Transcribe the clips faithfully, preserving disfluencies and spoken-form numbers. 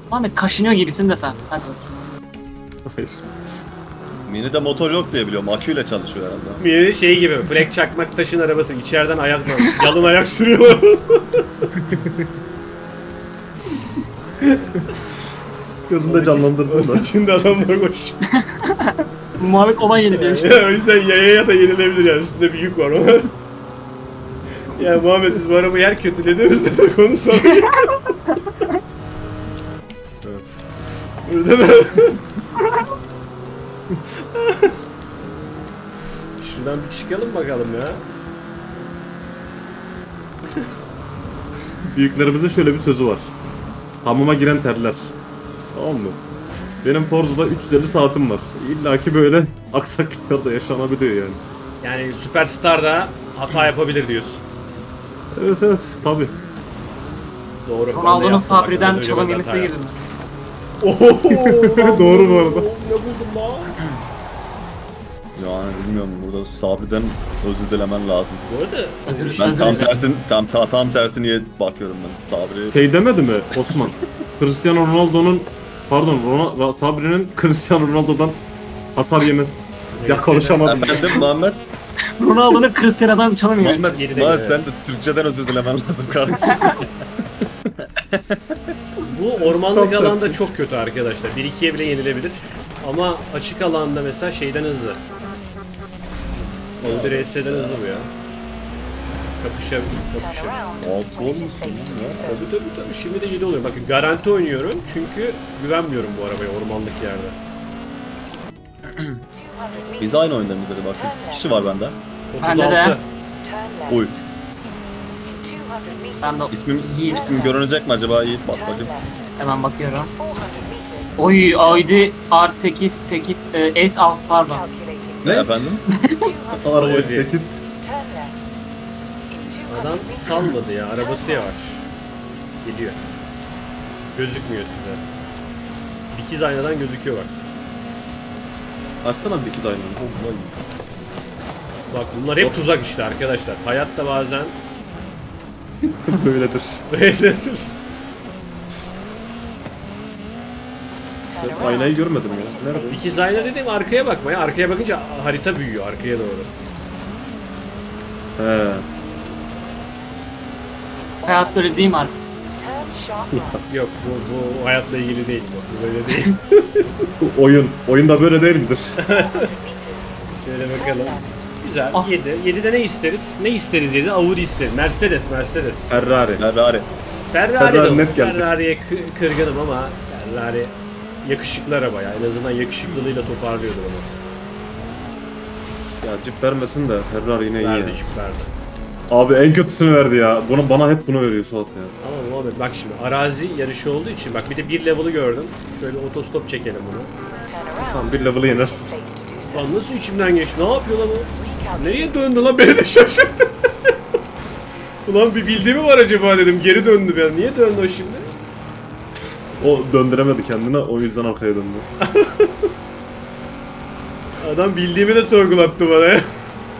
Ahmet kaşınıyor gibisin de sen. Hadi bakayım. Hayır. Mini'de motor yok diye biliyorum. Aküyle çalışıyor herhalde. Mini şey gibi, Black Çakmak Taş'ın arabası. İçeriden ayak yalın ayak sürüyor. Gözümde canlandırdın da. İçinde adam var koş. Muhammed olan yeni demiş. Ya, o yüzden yayaya da yenilebilir yani. Üstünde bir yük var ama. Ya Muhammed biz bu arabayı her kötülediğimizde de konu soruyor. Evet. Burada da... Şuradan bir çıkalım bakalım ya. Büyüklerimizin şöyle bir sözü var. Hamama giren terler. Tamam mı? Benim Forza'da üç yüz elli saatim var. İlla ki böyle aksaklıklar da yaşanabiliyor yani. Yani Superstar da hata yapabilir diyorsun. Evet evet tabi. Doğru. ben de Ronaldo'nun yaptım. Bak, az Sabri'den önce çalım ben yemesine hata girdim. Oho, Doğru bu arada. Ne buldum lan? Yani bilmiyorum, burada Sabri'den özür dilemen lazım. Bu arada Özür Ben özür tam dilerim. tersin, tam tam, tam tersine bakıyorum ben Sabri. Şey demedi mi Osman? Cristiano Ronaldo'nun pardon Ronaldo, Sabri'nin Cristiano Ronaldo'dan hasar yemesi. Ya konuşamadım. Efendim Muhammed? Ronaldo'nun Cristiano'dan çalım yemesi. Muhammed, Geride Muhammed gidiyor. sen de Türkçeden özür dilemen lazım kardeşim. bu ormanlık Tam alanda tersi. çok kötü arkadaşlar. bir ikiye bile yenilebilir. Ama açık alanda mesela şeyden hızlı. Audi R S'den hızlı bu ya. Kapışa, kapışa. Altı olmuş ya. Tabii tabii tabii. Şimdi de yedi oluyor. Bakın garanti oynuyorum çünkü güvenmiyorum bu arabaya ormanlık yerde. Biz aynı oyunda mıyız hadi bakayım. Kişi var bende. Bende otuz de. altı. Uy. Ben de İsmim, İyi. ismim görünecek mi acaba? İyi bak bakayım. hemen bakıyorum. Oy Audi R sekiz sekiz e, S altı pardon. Ne efendim? Araba Ozi. sekiz. Adam salmadı ya. Arabası yavaş. Geliyor. Gözükmüyor size. Dikiz aynadan gözüküyor bak. Açsana bir dikiz aynı. Bak bunlar hep tuzak işte arkadaşlar. Hayatta bazen Böyledir. böyledir. Ben aynayı görmedim ya. Nerede? Dikiz ayna dediğim arkaya bakmaya. Arkaya bakınca harita büyüyor arkaya doğru. He. Hayat böyle değil mi artık? Yok bu, bu hayatla ilgili değil bu. Bu böyle değil. Bu oyun. Oyunda böyle değil midir? Şöyle bakalım. Güzel. Ah. yedi. yedide ne isteriz? Ne isteriz yedi? Audi isteriz. Mercedes, Mercedes. Ferrari. Ferrari. Ferrari, Ferrari de olur. net geldi. Ferrari'ye kı- kırgınım ama Ferrari yakışıklı araba ya. En azından yakışıklılığıyla toparlıyordu onu. Ya cip vermesin de Ferrari yine iyi ya. Verdi, jip verdi. Abi en kötüsünü verdi ya. Bunu bana hep bunu veriyor Suat ya. Ama Muhammed bak şimdi arazi yarışı olduğu için bak bir de bir level'ı gördüm. Şöyle otostop çekelim bunu. Tamam bir level'ı yenersin. Lan nasıl içimden geçti? Ne yapıyor lan o? Nereye döndü lan? Beni de şaşırttı. Ulan bir bildiği mi var acaba dedim. Geri döndü ben. Niye döndü o şimdi? O döndüremedi kendine o yüzden arkaya döndü. Adam bildiğimi de sorgulattı bana ya.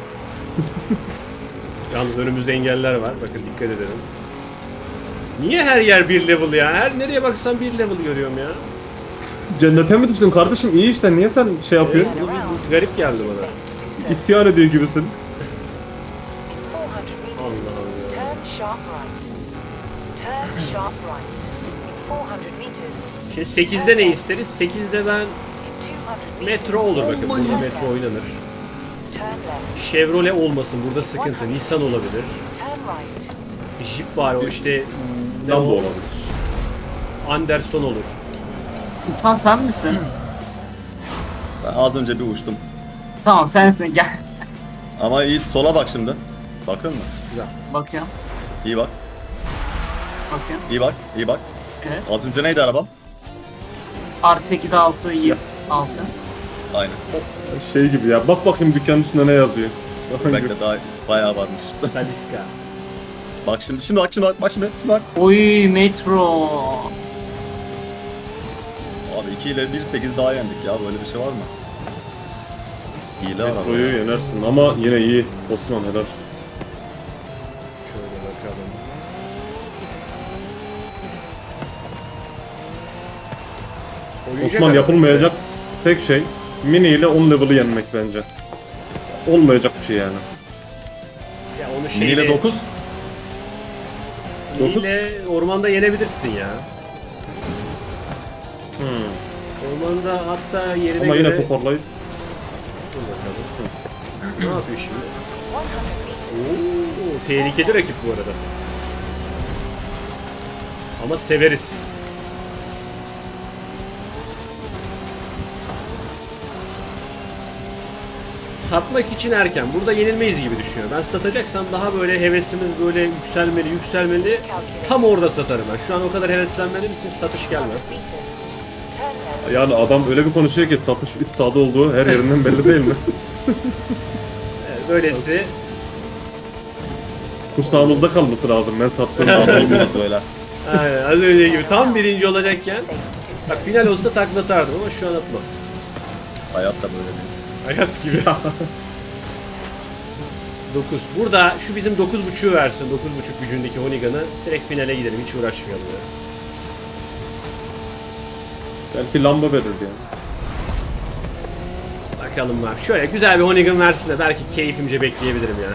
Yalnız önümüzde engeller var. Bakın dikkat edelim. Niye her yer bir level ya? Her nereye baksam bir level görüyorum ya. Cennete mi düştün kardeşim? İyi işte niye sen şey yapıyorsun? Bu bir- bu garip geldi bana. İsyan ediyor gibisin. Allah Allah. Turn sharp right. Turn sharp right. In four hundred meters. Şimdi sekizde ne isteriz? sekizde ben In two hundred meters. metro olur bakın. Burada metro oynanır. Turn left. Chevrolet olmasın. Burada sıkıntı. Nissan olabilir. Turn right. Jeep var o işte. Ne Lambo o? olabilir. Anderson olur. Uçan sen misin? Ben az önce bir uçtum. Tamam sensin gel. Ama iyi sola bak şimdi. Bakın mı? Bakıyorum. İyi bak. Bakıyorum. İyi bak. İyi bak. Evet. Az önce neydi arabam? R sekiz altı yedi altı. Aynen. Şey gibi ya bak bakayım dükkanın üstünde ne yazıyor. Bekle daha bayağı varmış. Taliska. Bak şimdi, şimdi bak, şimdi bak, bak şimdi, şimdi bak. Oy metro. Abi iki ile bir sekiz daha yendik ya, böyle bir şey var mı? Hile araba. Metroyu yenersin ama yine iyi. Osman helal. Şöyle bakalım. Oynayacak Osman adam. yapılmayacak tek şey Mini ile on level'ı yenmek bence. Olmayacak bir şey yani. Ya onu Mini şeyle, ile dokuz. Miniyle ormanda yenebilirsin ya. Hmm. Ormanda hatta yerine Ama göre... yine toparlayıp Dur bakalım. Ne yapıyor şimdi? Oo, tehlikeli rakip bu arada. Ama severiz. Satmak için erken. Burada yenilmeyiz gibi düşünüyorum. Ben satacaksam daha böyle hevesimiz böyle yükselmeli, yükselmeli. Tam orada satarım ben. Şu an o kadar heveslenmediğim için satış gelmez. yani adam öyle bir konuşuyor ki satış üst sağda olduğu her yerinden belli değil mi? Evet, böylesi. Kursağımızda kalması lazım ben sattığım adam. Olmuyordu öyle. Aynen, az önce gibi tam birinci olacakken. Bak final olsa taklatardım ama şu an atmam. Hayat da böyle değil. Hayat gibi. dokuz. Burada şu bizim dokuz buçuğu versin. dokuz buçuk gücündeki Honigan'ı. Direkt finale gidelim. Hiç uğraşmayalım ya. Belki lamba verir yani. Bakalım var. Şöyle güzel bir Honigan versin de belki keyfimce bekleyebilirim ya.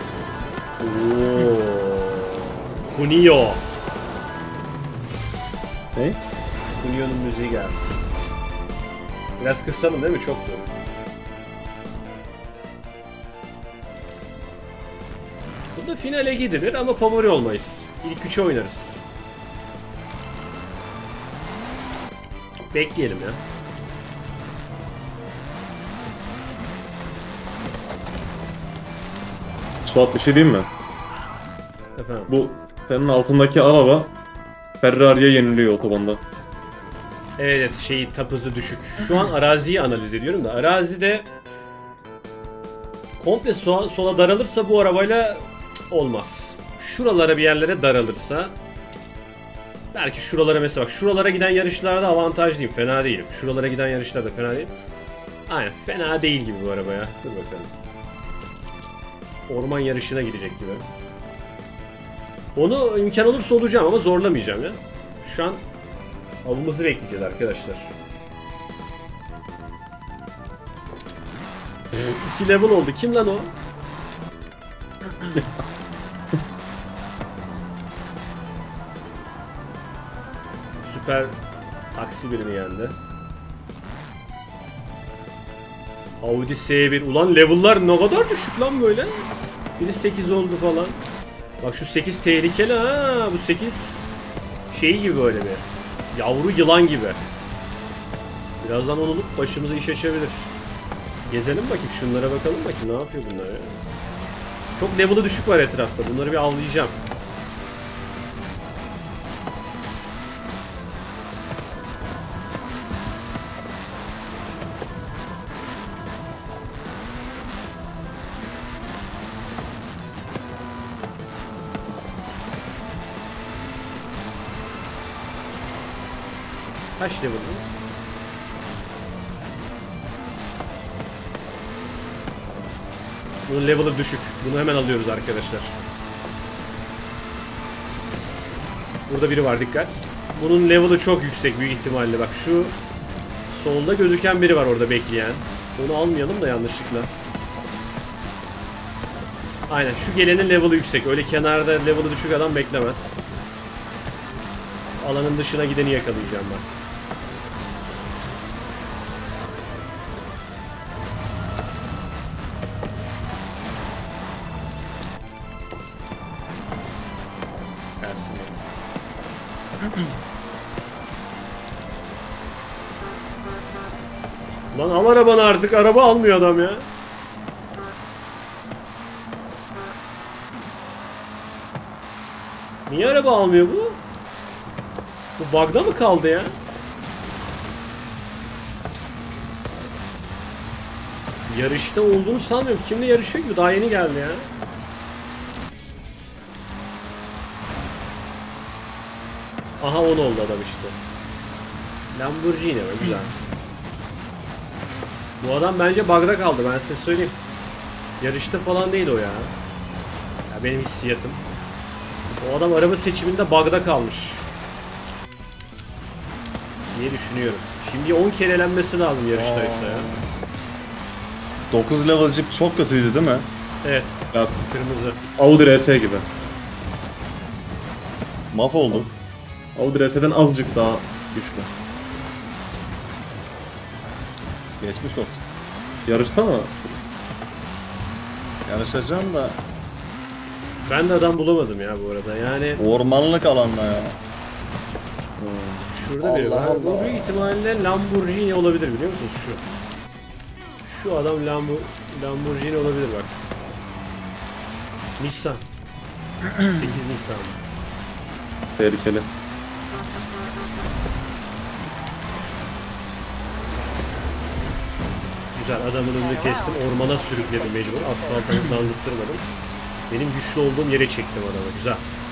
Ooo. Kunio. Ne? Kunio'nun müziği geldi. Biraz kıssalım değil mi? Çok doğru. Burada finale gidilir ama favori olmayız. İlk üçe oynarız. Bekleyelim ya. Suat bir şey diyeyim mi? Efendim. Bu senin altındaki araba Ferrari'ye yeniliyor otobanda. Evet, şeyi tap hızı düşük. Şu an araziyi analiz ediyorum da arazide komple sola, sola daralırsa bu arabayla olmaz. Şuralara bir yerlere daralırsa belki şuralara mesela bak şuralara giden yarışlarda avantajlıyım. Fena değilim. Şuralara giden yarışlarda fena değilim. Aynen fena değil gibi bu araba ya. Dur bakalım. Orman yarışına gidecek gibi. Onu imkan olursa olacağım ama zorlamayacağım ya. Şu an avımızı bekleyeceğiz arkadaşlar. iki level oldu. Kim lan o? Süper taksi birini yendi. Audi S bir. Ulan level'lar ne kadar düşük lan böyle. Biri sekiz oldu falan. Bak şu sekiz tehlikeli ha. Bu sekiz şey gibi böyle bir. Yavru yılan gibi. Birazdan onu olup başımıza iş açabilir. Gezelim bakayım şunlara bakalım bakayım ne yapıyor bunlar ya. Çok level'ı düşük var etrafta. Bunları bir avlayacağım. Kaç level bu? Bunun level'ı düşük. Bunu hemen alıyoruz arkadaşlar. Burada biri var, dikkat. Bunun level'ı çok yüksek büyük ihtimalle. Bak şu solda gözüken biri var orada bekleyen. Onu almayalım da yanlışlıkla. Aynen şu gelenin level'ı yüksek. Öyle kenarda level'ı düşük adam beklemez. Alanın dışına gideni yakalayacağım ben. Lan al arabanı artık. Araba almıyor adam ya. Niye araba almıyor bu? Bu bug'da mı kaldı ya? Yarışta olduğunu sanmıyorum. Kimle yarışıyor ki? Daha yeni geldi ya. Aha on oldu adam işte. Lamborghini mi? Güzel. Bu adam bence bug'da kaldı, ben size söyleyeyim. Yarışta falan değil o ya. Ya benim hissiyatım. O adam araba seçiminde bug'da kalmış. diye düşünüyorum. Şimdi on kere elenmesi lazım yarıştaysa ya. dokuz level Jeep çok kötüydü değil mi? Evet. Ya, Kırmızı. Audi R S gibi. Mahvoldu. Audi R S'den azıcık daha güçlü. Geçmiş olsun. Yarışsana. Yarışacağım da Ben de adam bulamadım ya bu arada. Yani ormanlık alanda ya. şurada biri Allah var. Bu Allah. büyük ihtimalle Lamborghini olabilir biliyor musunuz şu? Şu adam Lambo Lamborghini olabilir bak. Nissan. sekiz Nissan. Tehlikeli. Güzel adamın önünü kestim. Ormana sürükledim mecbur. Asfalta landırtmadım. Benim güçlü olduğum yere çektim adamı. Güzel.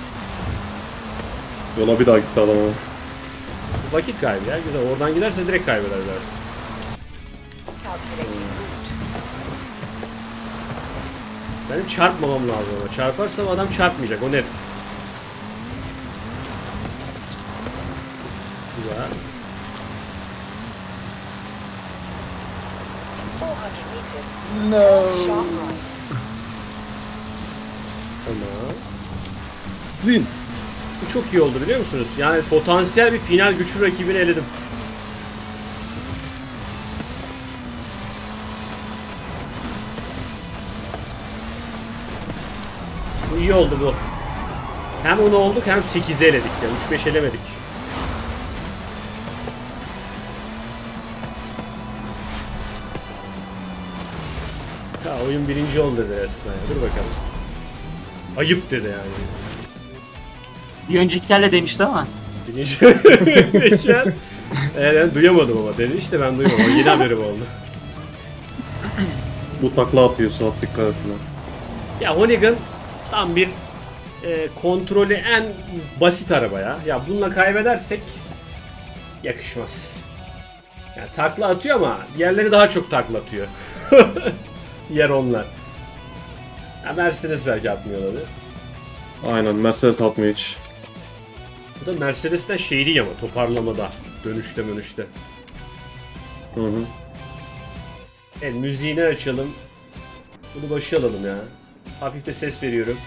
Yola bir daha gitti adam ama. Vakit kaybı ya. Güzel. Oradan giderse direkt kaybederler. Calculating route. Benim çarpmamam lazım ama. Çarparsam adam çarpmayacak. O net. Güzel. four hundred meters. No. Turn sharp right. Tamam. Win. Bu çok iyi oldu biliyor musunuz? Yani potansiyel bir final güçlü rakibini eledim. Bu iyi oldu bu. Hem onu olduk hem sekizi eledik ya. üç beş elemedik. Ya oyun birinci oldu dedi resmen. Dur bakalım. Ayıp dedi yani. Bir öncekilerle demişti ama. Birinci. Geçen. Evet, ben duyamadım ama dedi işte ben duymadım. O yeni haberim oldu. Bu takla atıyor Suat, dikkat et buna. Ya Hoonigan tam bir e, kontrolü en basit araba ya. Ya bununla kaybedersek yakışmaz. Yani takla atıyor ama diğerleri daha çok takla atıyor. Diğer onlar. Ya Mercedes belki atmıyor olabilir. Aynen, Mercedes atmıyor hiç. Bu da Mercedes'ten şey değil ama toparlamada. Dönüşte dönüşte. Hı hı. Evet müziğini açalım. Bunu başa alalım ya. Hafif de ses veriyorum.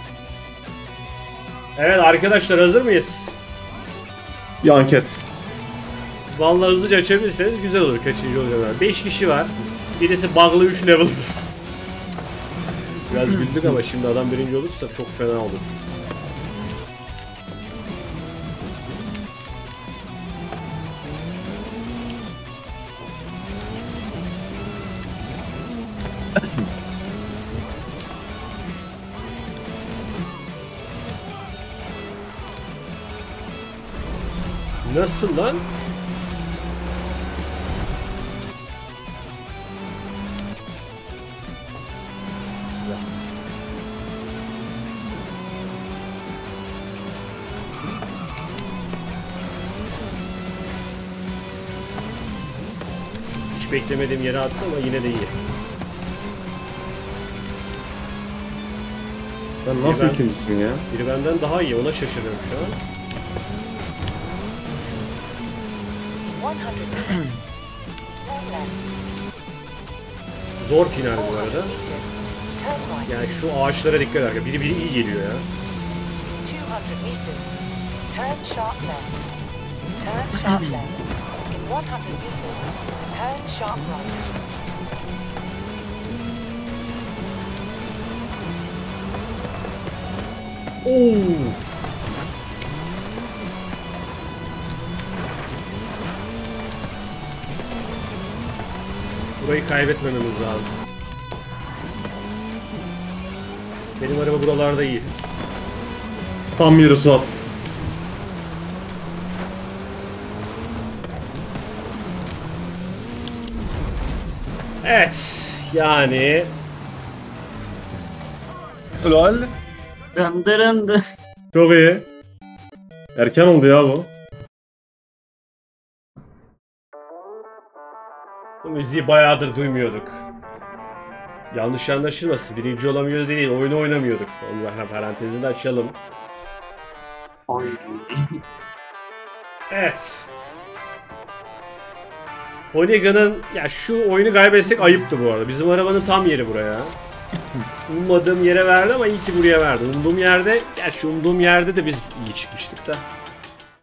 Evet arkadaşlar hazır mıyız? Bir anket. Vallahi hızlıca açabilirseniz güzel olur kaçıncı olacak. beş kişi var. Birisi bug'lı üç level. Biraz güldük ama şimdi adam birinci olursa çok fena olur. Nasıl lan? Hiç beklemediğim yere attı ama yine de iyi. Ben nasıl ben- ikincisin ya? Biri benden daha iyi ona şaşırıyorum şu an. one hundred meters. Turn left. Zor final bu four hundred arada. meters. Turn right. Yani şu ağaçlara dikkat et. Biri biri iyi geliyor ya. two hundred meters. Turn sharp left. Turn sharp left. In one hundred meters. Turn sharp right. Oo. Burayı kaybetmememiz lazım. Benim araba buralarda iyi. Tam yeri Suat. Evet. Yani Helal. Dındırındı. Çok iyi. Erken oldu ya bu. bu müziği bayağıdır duymuyorduk. Yanlış anlaşılmasın. Birinci olamıyoruz değil. Oyunu oynamıyorduk. Onu parantezini de açalım. Oy. Evet. Honega'nın ya şu oyunu kaybetsek ayıptı bu arada. Bizim arabanın tam yeri buraya. Ummadığım yere verdi ama iyi ki buraya verdi. Umduğum yerde, gerçi umduğum yerde de biz iyi çıkmıştık da.